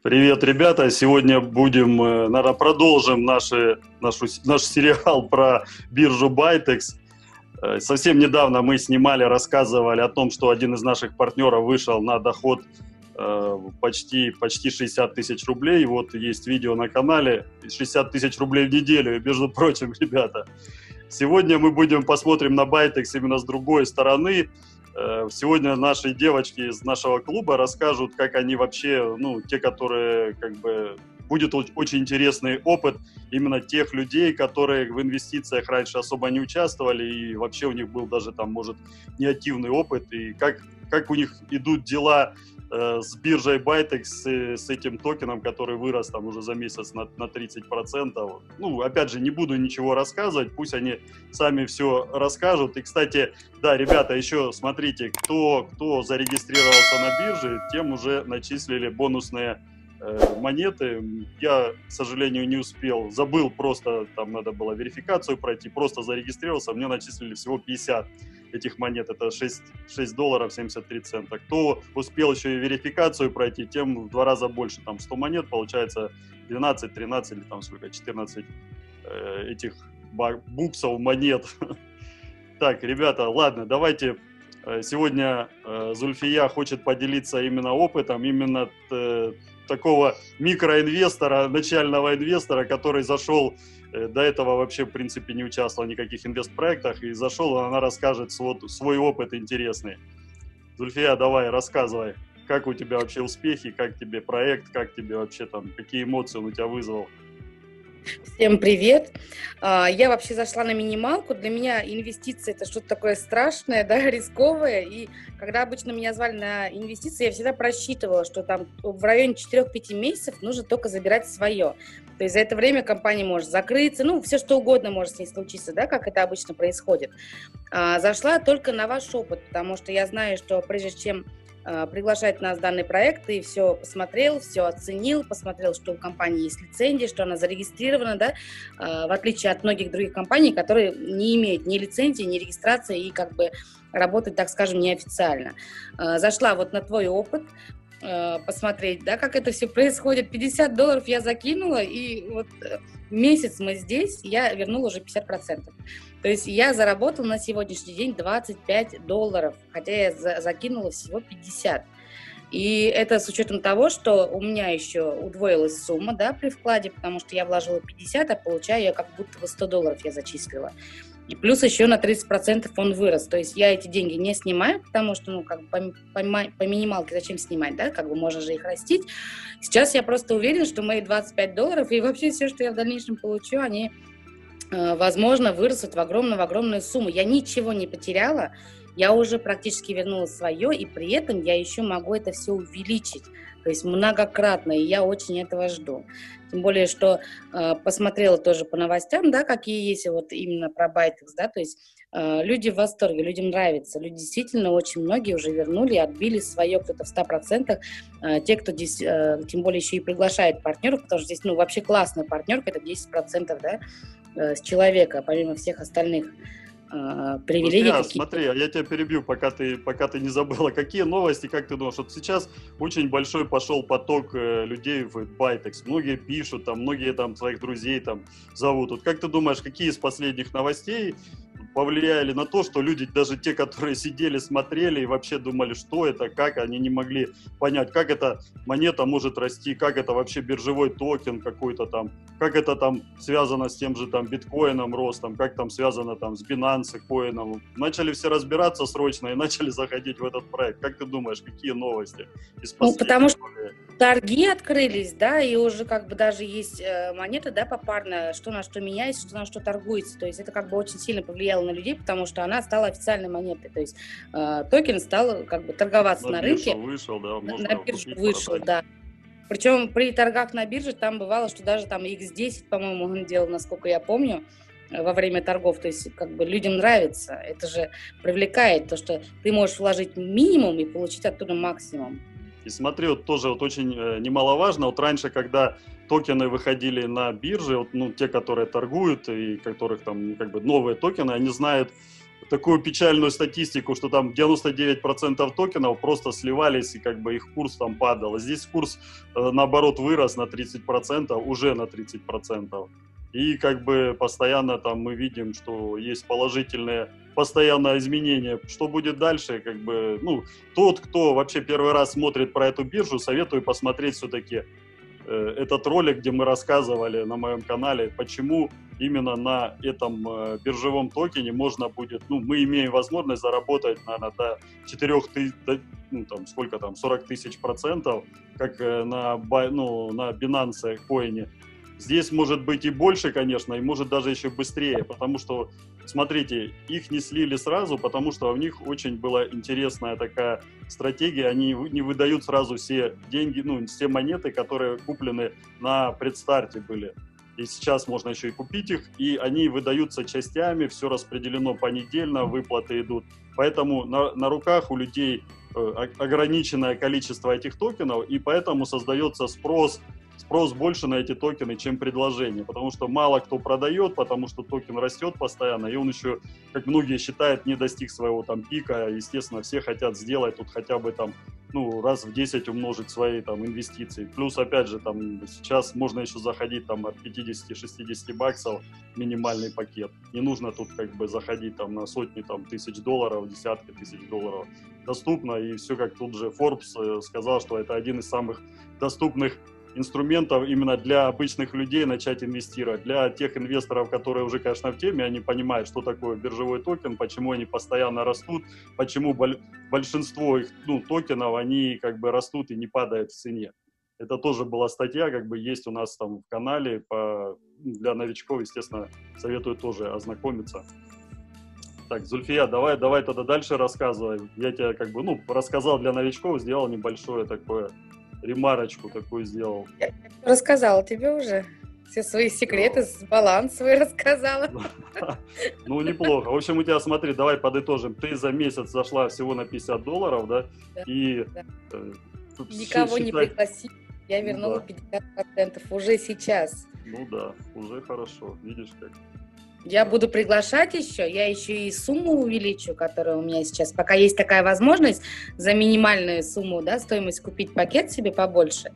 Привет, ребята! Сегодня будем, наверное, продолжим наш сериал про биржу Bytex. Совсем недавно мы снимали, рассказывали о том, что один из наших партнеров вышел на доход почти 60 тысяч рублей. Вот есть видео на канале, 60 тысяч рублей в неделю. И, между прочим, ребята, сегодня мы посмотрим на Bytex именно с другой стороны. Сегодня наши девочки из нашего клуба расскажут, как они вообще, те, которые, будет очень интересный опыт именно тех людей, которые в инвестициях раньше особо не участвовали, и вообще у них был даже там, может, неактивный опыт, и как у них идут дела с биржей Bytex, с этим токеном, который вырос там уже за месяц на 30%. Опять же, не буду ничего рассказывать, пусть они сами все расскажут. И, кстати, да, ребята, еще смотрите, кто зарегистрировался на бирже, тем уже начислили бонусные монеты. Я, к сожалению, не успел, забыл, просто там надо было верификацию пройти, просто зарегистрировался, мне начислили всего 50 этих монет, это 6 долларов 73 цента. Кто успел еще и верификацию пройти, тем в 2 раза больше, там 100 монет, получается 12, 13 или там сколько, 14 этих буксов монет. Так, ребята, ладно, давайте. Сегодня Зульфия хочет поделиться именно опытом, именно такого микроинвестора, начального инвестора, который зашел, до этого вообще, в принципе, не участвовал в никаких инвестпроектах, и зашел, она расскажет свой опыт интересный. Зульфия, давай, рассказывай, как у тебя вообще успехи, как тебе проект, как тебе вообще там, какие эмоции он у тебя вызвал? Всем привет! Я вообще зашла на минималку. Для меня инвестиции – это что-то такое страшное, да, рисковое. И когда обычно меня звали на инвестиции, я всегда просчитывала, что там в районе 4-5 месяцев нужно только забирать свое. То есть за это время компания может закрыться, все что угодно может с ней случиться, да, как это обычно происходит. Зашла только на ваш опыт, потому что я знаю, что прежде чем приглашать нас в данный проект, ты все посмотрел, все оценил, посмотрел, что у компании есть лицензия, что она зарегистрирована, да, в отличие от многих других компаний, которые не имеют ни лицензии, ни регистрации и работают, так скажем, неофициально. Зашла вот на твой опыт, посмотреть, да, как это все происходит. 50 долларов я закинула, и вот месяц мы здесь, я вернула уже 50%. То есть я заработала на сегодняшний день 25 долларов, хотя я закинула всего 50. И это с учетом того, что у меня еще удвоилась сумма, да, при вкладе, потому что я вложила 50, а получаю я как будто бы 100 долларов я зачислила. И плюс еще на 30% он вырос. То есть я эти деньги не снимаю, потому что, по минималке зачем снимать, да, можно же их растить. Сейчас я просто уверена, что мои 25 долларов и вообще все, что я в дальнейшем получу, они, возможно, вырастут в огромную сумму. Я ничего не потеряла, я уже практически вернула свое, и при этом я еще могу это все увеличить, то есть многократно, и я очень этого жду. Тем более, что посмотрела тоже по новостям, да, какие есть вот именно про Bytex, да, то есть люди в восторге, людям нравится, люди действительно очень многие уже вернули, отбили свое, кто-то в 100%, те, кто здесь, тем более еще и приглашает партнеров, потому что здесь, вообще классная партнерка, это 10%, да, с человека, помимо всех остальных привилегий. Смотри, я тебя перебью, пока ты не забыла. Какие новости, как ты думаешь? Вот сейчас очень большой пошел поток людей в Bytex. Многие пишут, многие своих друзей зовут. Вот как ты думаешь, какие из последних новостей повлияли на то, что люди, даже те, которые сидели, смотрели и вообще думали, что это, как, они не могли понять, как эта монета может расти, как это вообще биржевой токен какой-то как это связано с тем же биткоином ростом, как связано с Binance коином. Начали все разбираться срочно и начали заходить в этот проект. Как ты думаешь, какие новости из последних? Потому что торги открылись, да, и уже даже есть монета, да, попарная, что на что меняется, что на что торгуется. То есть это очень сильно повлияло на людей, потому что она стала официальной монетой. То есть токен стал торговаться на рынке. Вышел, да, на биржу вышел, да. Причем при торгах на бирже там бывало, что даже X10, по-моему, он делал, насколько я помню, во время торгов. То есть людям нравится. Это же привлекает то, что ты можешь вложить минимум и получить оттуда максимум. И смотри, тоже очень немаловажно, раньше, когда токены выходили на бирже, те, которые торгуют, и которых новые токены, они знают такую печальную статистику, что там 99% токенов просто сливались, и как бы их курс там падал. А здесь курс, наоборот, вырос на 30%, уже на 30%. И как бы постоянно там мы видим, что есть положительные постоянное изменения. Что будет дальше, как бы, ну, тот, кто вообще первый раз смотрит про эту биржу, советую посмотреть все-таки этот ролик, где мы рассказывали на моем канале, почему именно на этом биржевом токене можно будет, ну, мы имеем возможность заработать, наверное, до 4 тысяч, ну, там, сколько там, 40 тысяч процентов, как на Binance коине. Здесь может быть и больше, конечно, и может даже еще быстрее, потому что, смотрите, их не слили сразу, потому что у них очень была интересная такая стратегия, они не выдают сразу все деньги, ну, все монеты, которые куплены на предстарте были. И сейчас можно еще и купить их, и они выдаются частями, все распределено понедельно, выплаты идут. Поэтому на руках у людей ограниченное количество этих токенов, и поэтому создается спрос больше на эти токены, чем предложение, потому что мало кто продает, потому что токен растет постоянно, и он еще, как многие считают, не достиг своего там пика. Естественно, все хотят сделать тут хотя бы там, ну, раз в 10 умножить свои там инвестиции. Плюс, опять же, там сейчас можно еще заходить там от 50-60 баксов минимальный пакет. Не нужно тут как бы заходить там на сотни там тысяч долларов, десятки тысяч долларов. Доступно, и все, как тут же Forbes сказал, что это один из самых доступных инструментов именно для обычных людей начать инвестировать. Для тех инвесторов, которые уже, конечно, в теме, они понимают, что такое биржевой токен, почему они постоянно растут, почему большинство их, ну, токенов, они как бы растут и не падают в цене. Это тоже была статья, как бы есть у нас там в канале, для новичков, естественно, советую тоже ознакомиться. Так, Зульфия, давай тогда дальше рассказывай. Я тебе как бы, ну, рассказал для новичков, сделал небольшое такое ремарочку такую сделал. Я рассказала тебе уже. Все свои секреты, баланс свой рассказала. Ну, неплохо. В общем, у тебя, смотри, давай подытожим. Ты за месяц зашла всего на $50, да? И никого не пригласила. Я вернула 50% уже сейчас. Ну да, уже хорошо. Видишь как. Я буду приглашать еще, я еще и сумму увеличу, которая у меня сейчас, пока есть такая возможность, за минимальную сумму, да, стоимость купить пакет себе побольше.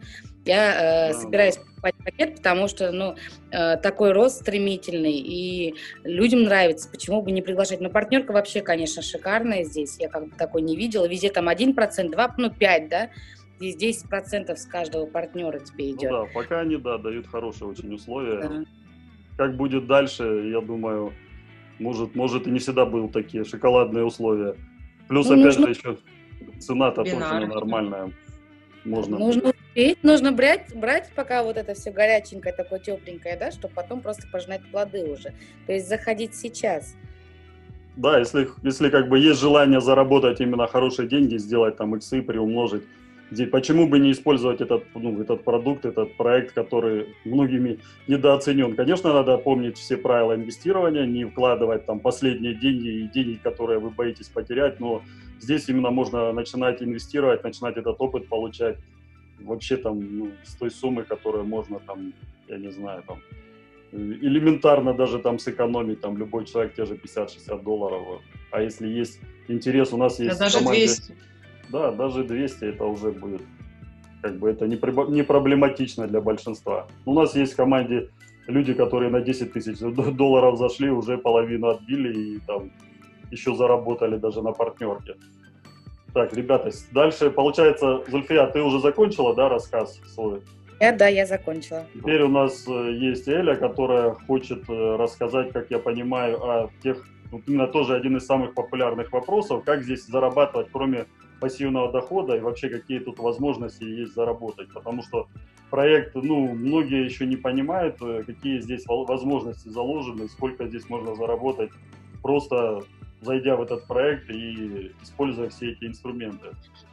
Я собираюсь покупать пакет, потому что, ну, такой рост стремительный, и людям нравится, почему бы не приглашать. Но партнерка вообще, конечно, шикарная здесь, я как бы такой не видела, везде там 1%, 2%, ну, 5%, да, здесь 10% с каждого партнера тебе идет. Ну да, пока они, да, дают хорошие очень условия. Да. Как будет дальше, я думаю, может и не всегда будут такие шоколадные условия. Плюс, ну, опять же, еще цена-то тоже нормальная. Нужно успеть, нужно брать, пока вот это все горяченькое, такое тепленькое, да, чтобы потом просто пожинать плоды уже. То есть заходить сейчас. Да, если как бы есть желание заработать именно хорошие деньги, сделать там иксы, приумножить, почему бы не использовать этот продукт, этот проект, который многими недооценен. Конечно, надо помнить все правила инвестирования, не вкладывать там последние деньги и деньги, которые вы боитесь потерять, но здесь именно можно начинать инвестировать, начинать этот опыт получать вообще там, ну, с той суммы, которую можно там, я не знаю, там элементарно даже там сэкономить, там любой человек те же $50-60. А если есть интерес, у нас есть даже команде... 200. Да, даже 200 это уже будет, как бы это не проблематично для большинства. У нас есть в команде люди, которые на $10 тысяч зашли, уже половину отбили и там еще заработали даже на партнерке. Так, ребята, дальше получается, Зульфия, ты уже закончила, да, рассказ свой? Да, я закончила. Теперь у нас есть Эля, которая хочет рассказать, как я понимаю, о тех, именно тоже один из самых популярных вопросов, как здесь зарабатывать, кроме пассивного дохода, и вообще какие тут возможности есть заработать, потому что проект, ну, многие еще не понимают, какие здесь возможности заложены, сколько здесь можно заработать, просто зайдя в этот проект и используя все эти инструменты.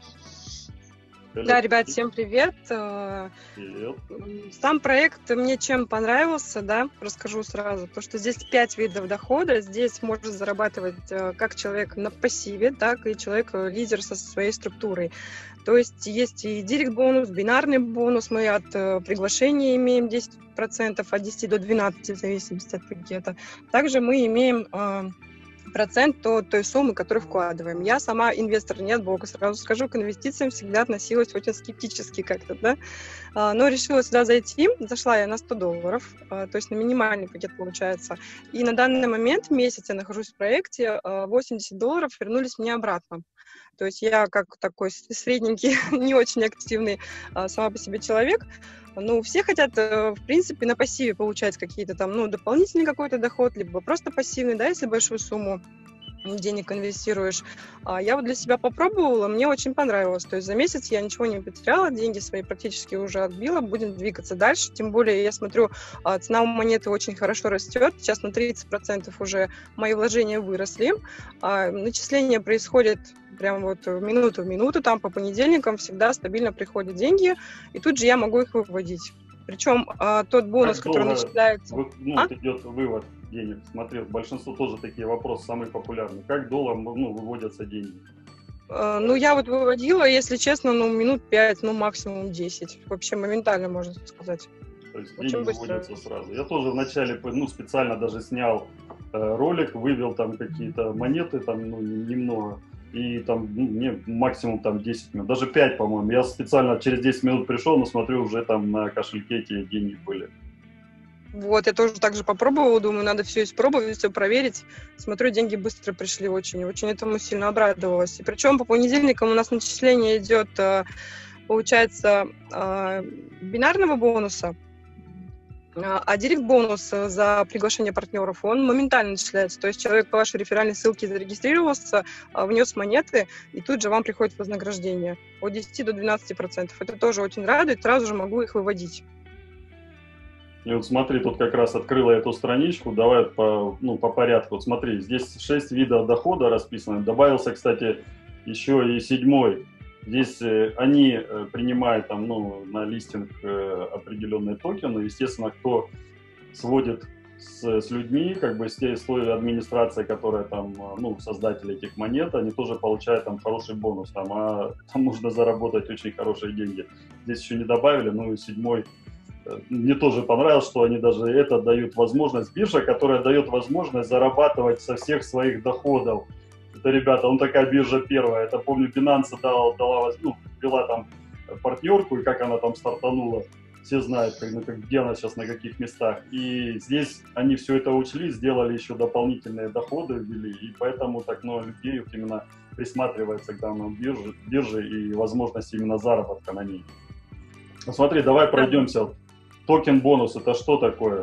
Да, ребят, всем привет. Привет. Сам проект мне чем понравился, да, расскажу сразу, то, что здесь 5 видов дохода, здесь может зарабатывать как человек на пассиве, так и человек-лидер со своей структурой. То есть есть и директ-бонус, бинарный бонус, мы от приглашения имеем 10%, от 10 до 12, в зависимости от пакета. Также мы имеем процент от той суммы, которую вкладываем. Я сама инвестор не от бога, сразу скажу, к инвестициям всегда относилась очень скептически как-то, да, но решила сюда зайти, зашла я на $100, то есть на минимальный пакет получается, и на данный момент, месяц я нахожусь в проекте, $80 вернулись мне обратно. То есть я как такой средненький, не очень активный сама по себе человек. Ну, все хотят, в принципе, на пассиве получать какие-то там, ну, дополнительный какой-то доход, либо просто пассивный, да, если большую сумму денег инвестируешь. Я вот для себя попробовала, мне очень понравилось. То есть за месяц я ничего не потеряла, деньги свои практически уже отбила, будем двигаться дальше. Тем более, я смотрю, цена у монеты очень хорошо растет. Сейчас на 30% уже мои вложения выросли. Начисление происходит прям вот в минуту, там по понедельникам всегда стабильно приходят деньги, и тут же я могу их выводить. Причем тот бонус, который начисляется... Вот идет вывод денег. Смотри, большинство тоже такие вопросы самые популярные. Как доллар, выводятся деньги? Ну, я вот выводила, если честно, минут 5, максимум 10. Вообще моментально, можно сказать. То есть деньги выводятся сразу. Я тоже вначале, специально даже снял ролик, вывел там какие-то монеты, там, немного. И там мне максимум там 10 минут, даже 5, по-моему. Я специально через 10 минут пришел, но смотрю, уже там на кошельке эти деньги были. Вот, я тоже так же попробовала, думаю, надо все испробовать, все проверить. Смотрю, деньги быстро пришли, очень этому сильно обрадовалась. И причем по понедельникам у нас начисление идет, получается, бинарного бонуса. А директ-бонус за приглашение партнеров, он моментально начисляется. То есть человек по вашей реферальной ссылке зарегистрировался, внес монеты, и тут же вам приходит вознаграждение от 10 до 12%. Это тоже очень радует, сразу же могу их выводить. И вот смотри, тут как раз открыла эту страничку, давай по порядку. Вот смотри, здесь 6 видов дохода расписано. Добавился, кстати, еще и 7-й. Здесь они принимают там, на листинг определенные токены. Естественно, кто сводит с людьми, как бы с той администрацией, которая там, создатели этих монет, они тоже получают там хороший бонус. Там можно заработать очень хорошие деньги. Здесь еще не добавили, и 7-й. Мне тоже понравилось, что они даже это дают возможность. Биржа, которая дает возможность зарабатывать со всех своих доходов. Это, ребята, такая биржа первая. Это, помню, Binance вела там партнерку, и как она там стартанула. Все знают, где она сейчас, на каких местах. И здесь они все это учли, сделали еще дополнительные доходы, ввели. И поэтому так много людей именно присматривается к данной бирже и возможности именно заработка на ней. Смотри, давай пройдемся. Токен бонус, это что такое?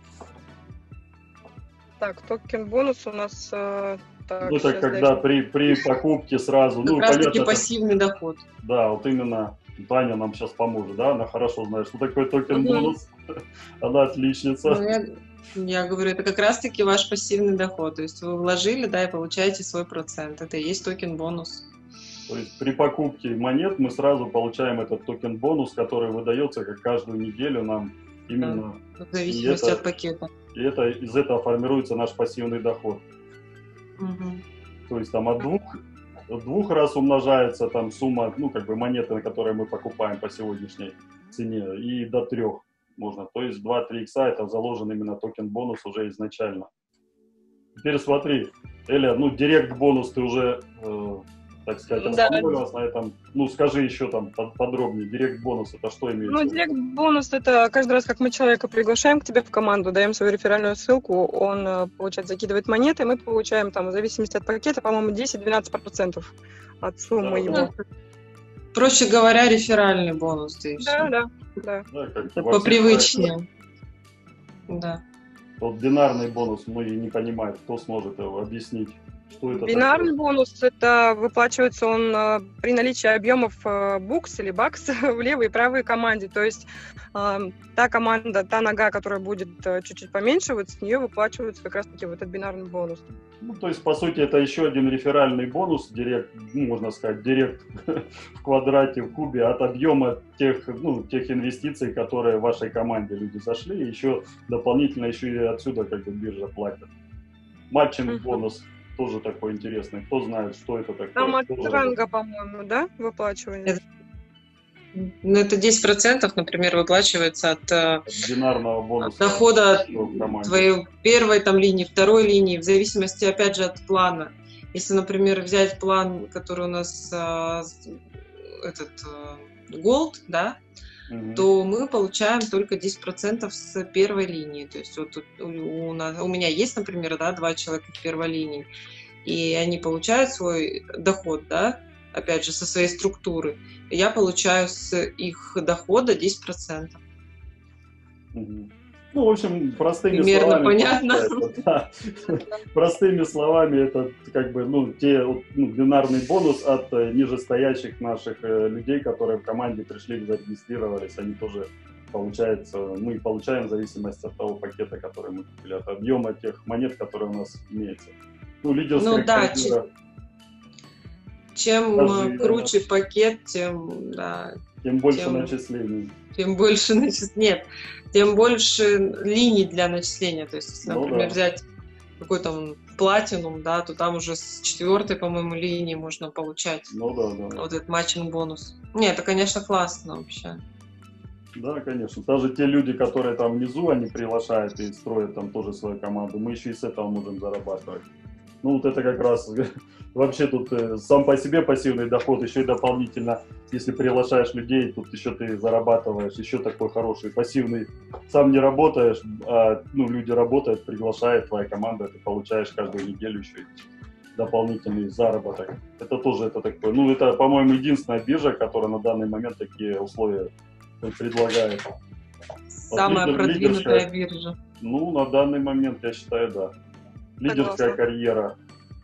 Так, токен бонус у нас... это когда при покупке сразу... Как раз таки пассивный доход. Да, вот именно Таня нам сейчас поможет, да? Она хорошо знает, что такое токен бонус. Она отличница. Я говорю, это как раз таки ваш пассивный доход. То есть вы вложили, да, и получаете свой процент. Это и есть токен бонус. То есть при покупке монет мы сразу получаем этот токен бонус, который выдается как каждую неделю нам именно. Да, в зависимости от пакета. И из этого формируется наш пассивный доход. Угу. То есть там от двух раз умножается там сумма, монеты, на которые мы покупаем по сегодняшней цене, и до 3 можно. То есть 2-3 икса это заложен именно токен бонус уже изначально. Теперь смотри, Эля, директ бонус ты уже, так сказать, остановилась на этом. Скажи еще там подробнее. Директ бонус это что имеется? Директ бонус это каждый раз, как мы человека приглашаем к тебе в команду, даем свою реферальную ссылку, он, получается, закидывает монеты, мы получаем там, в зависимости от пакета, по-моему, 10-12% от суммы его. Проще говоря, реферальный бонус. Да. Попривычнее. Да. Вот бинарный бонус многие не понимают, кто сможет его объяснить. Что это бинарный такое? Бонус, это выплачивается он при наличии объемов букс или бакс в левой и правой команде. То есть та команда, та нога, которая будет чуть-чуть поменьше, вот с нее выплачивается как раз-таки вот этот бинарный бонус. То есть, по сути, это еще один реферальный бонус, директ, можно сказать, директ в квадрате, в кубе от объема тех инвестиций, которые в вашей команде люди зашли. Еще дополнительно еще и отсюда биржа платит. Матчинг бонус. Тоже такой интересный. Кто знает, что это такое? Там от ранга, по-моему, да, выплачивание? Ну, это 10%, например, выплачивается от Бинарного бонуса. Дохода в команде. твоей первой там линии, второй линии, в зависимости, опять же, от плана. Если, например, взять план, который у нас Gold, да, то мы получаем только 10% с первой линии. То есть вот у меня есть, например, да, 2 человека в первой линии, и они получают свой доход, да, опять же, со своей структуры. И я получаю с их дохода 10%. Ну, в общем, простыми Примерно словами. Понятно. Да. Простыми словами, это как бы, бинарный бонус от нижестоящих наших людей, которые в команде пришли, зарегистрировались. Они тоже, получается, мы получаем в зависимости от того пакета, который мы купили, от объема тех монет, которые у нас имеется. Лидерская карьера. Чем круче пакет, тем больше начислений. Тем больше нет, тем больше линий для начисления. То есть, если, например, взять какой-то платинум, да, то там уже с 4-й, по-моему, линии можно получать вот этот матчинг бонус. Нет, это, конечно, классно вообще. Да, конечно. Даже те люди, которые там внизу, они приглашают и строят там тоже свою команду. Мы еще и с этого можем зарабатывать. Вот это как раз вообще тут сам по себе пассивный доход, еще и дополнительно, если приглашаешь людей, тут еще ты зарабатываешь, еще такой хороший пассивный. Сам не работаешь, а люди работают, приглашает твоя команда, ты получаешь каждую неделю еще и дополнительный заработок. Это тоже такой, это, по-моему, единственная биржа, которая на данный момент такие условия предлагает. Самая продвинутая биржа. На данный момент, я считаю, да. Лидерская карьера.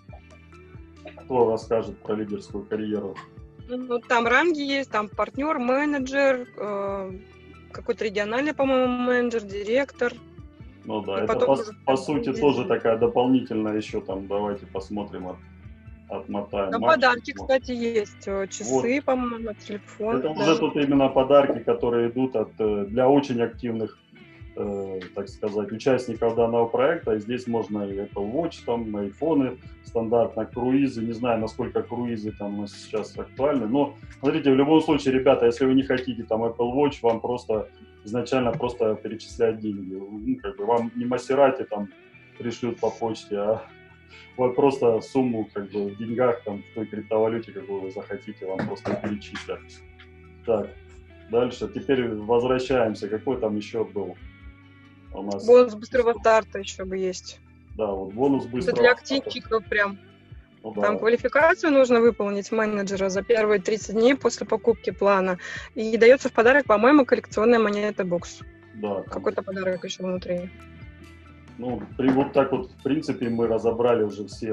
Кто расскажет про лидерскую карьеру? Там ранги есть, там партнер, менеджер, какой-то региональный, по-моему, менеджер, директор. Это по сути тоже такая дополнительная еще там, давайте посмотрим, отмотаем. Там подарки, кстати, есть, часы, по-моему, телефон. Это уже тут именно подарки, которые идут для очень активных, так сказать, участников данного проекта. И здесь можно и Apple Watch, там, айфоны, стандартно круизы. Не знаю, насколько круизы там сейчас актуальны. Но, смотрите, в любом случае, ребята, если вы не хотите там Apple Watch, вам изначально перечисляют деньги. Вам не Масерати там пришлют по почте, а вот просто сумму в деньгах, там, в той криптовалюте, какую вы захотите, вам просто перечислят. Так, дальше. Теперь возвращаемся. Какой там еще был? У нас бонус быстрого старта еще бы есть. Да, вот бонус быстрого Это для активчиков прям. Там квалификацию нужно выполнить менеджера за первые 30 дней после покупки плана. И дается в подарок, по-моему, коллекционная монета бокс. Да. Какой-то подарок еще внутри. Вот так вот, в принципе, мы разобрали уже все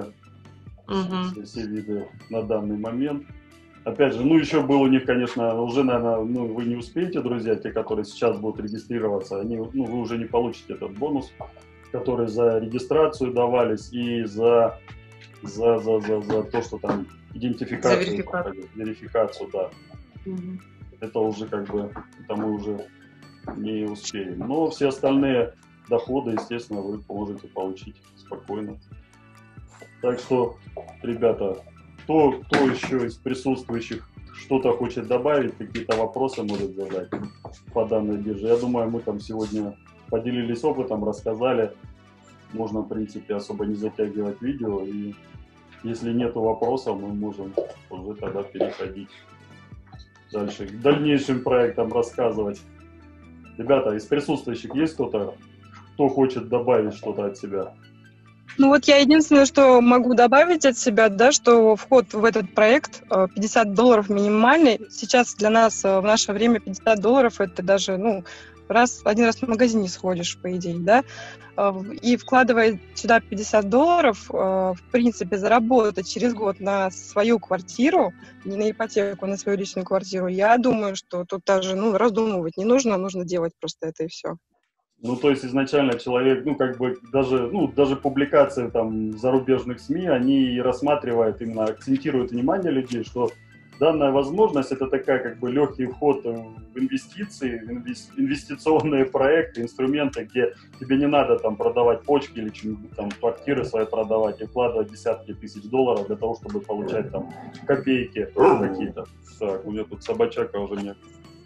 виды на данный момент. Опять же, еще был у них, конечно, уже, наверное, вы не успеете, друзья, те, которые сейчас будут регистрироваться, вы уже не получите этот бонус, который за регистрацию давались и за то, что там идентификацию, верификацию, да. Это уже это мы уже не успеем. Но все остальные доходы, естественно, вы можете получить спокойно. Так что, ребята, кто еще из присутствующих что-то хочет добавить, какие-то вопросы может задать по данной бирже? Я думаю, мы там сегодня поделились опытом, рассказали. Можно, в принципе, особо не затягивать видео. И если нету вопросов, мы можем уже тогда переходить дальше, к дальнейшим проектам рассказывать. Ребята, из присутствующих есть кто-то, кто хочет добавить что-то от себя? Я единственное, что могу добавить от себя, да, что вход в этот проект $50 минимальный. Сейчас для нас в наше время $50 это даже, один раз в магазин не сходишь, по идее, да. И вкладывая сюда $50, в принципе, заработать через год на свою квартиру, не на ипотеку, а на свою личную квартиру, я думаю, что тут даже, раздумывать не нужно, нужно делать просто это и все. То есть изначально человек, даже публикации там зарубежных СМИ, они и рассматривают, именно акцентируют внимание людей, что данная возможность — это такая легкий вход в инвестиции, в инвестиционные проекты, инструменты, где тебе не надо там продавать почки или что-нибудь там, квартиры свои продавать и вкладывать десятки тысяч долларов для того, чтобы получать там копейки какие-то. Так, у меня тут собачака уже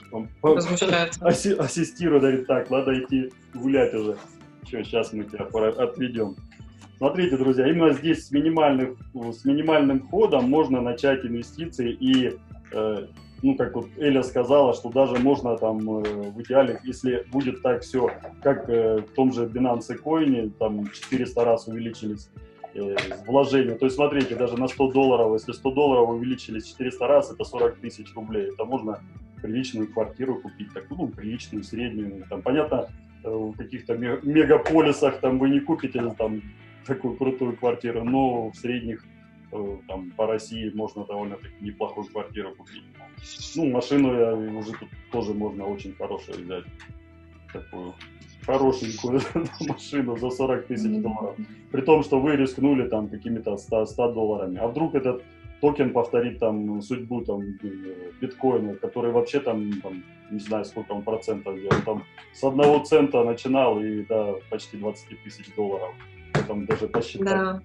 возмущается. Ассистирует, говорит, так, надо идти гулять уже. Все, сейчас мы тебя отведем. Смотрите, друзья, именно здесь с минимальным входом можно начать инвестиции и, ну, как вот Эля сказала, что даже можно там в идеале, если будет так все, как в том же Binance Coin, там 400 раз увеличились вложения. То есть, смотрите, даже на $100, если $100 увеличились 400 раз, это 40 тысяч рублей. Это можно приличную квартиру купить, такую, ну, приличную, среднюю. Там, понятно, в каких-то мегаполисах там вы не купите там такую крутую квартиру, но в средних там по России можно довольно-таки неплохую квартиру купить. Ну, машину уже тут тоже можно очень хорошую взять. Такую хорошенькую машину за 40 тысяч долларов. При том, что вы рискнули там какими-то $100. А вдруг этот токен повторит там судьбу там биткоина, который вообще там не знаю, сколько он процентов делал. Там с 1 цента начинал и до почти 20 тысяч долларов. Там даже посчитать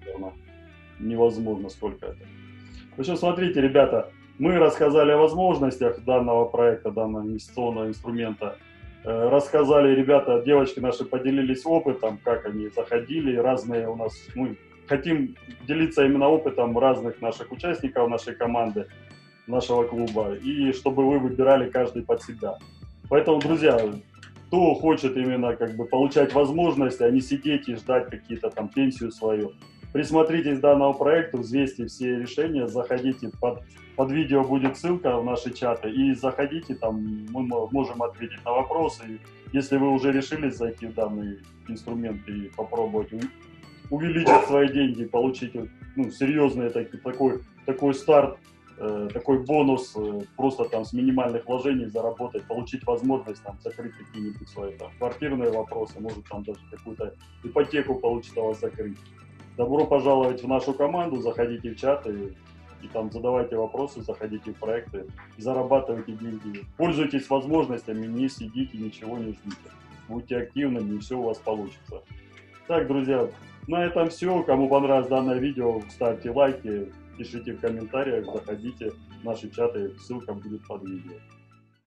невозможно, сколько это. В общем, смотрите, ребята, мы рассказали о возможностях данного проекта, данного инвестиционного инструмента. Рассказали, ребята, девочки наши поделились опытом, как они заходили, разные у нас, мы хотим делиться именно опытом разных наших участников нашей команды, нашего клуба, и чтобы вы выбирали каждый под себя. Поэтому, друзья, кто хочет именно как бы получать возможности, а не сидеть и ждать какие-то там пенсию свою, присмотритесь к данному проекту, взвесьте все решения, заходите, под видео будет ссылка в наши чаты, и заходите, там мы можем ответить на вопросы. Если вы уже решились зайти в данный инструмент и попробовать увеличить свои деньги, получить, ну, серьезный такой старт, такой бонус, просто там с минимальных вложений заработать, получить возможность там закрыть какие-нибудь свои там квартирные вопросы, может там даже какую-то ипотеку получится у вас закрыть. Добро пожаловать в нашу команду, заходите в чаты и там задавайте вопросы, заходите в проекты, зарабатывайте деньги. Пользуйтесь возможностями, не сидите, ничего не ждите. Будьте активными, и все у вас получится. Так, друзья, на этом все. Кому понравилось данное видео, ставьте лайки, пишите в комментариях, заходите в наши чаты, ссылка будет под видео.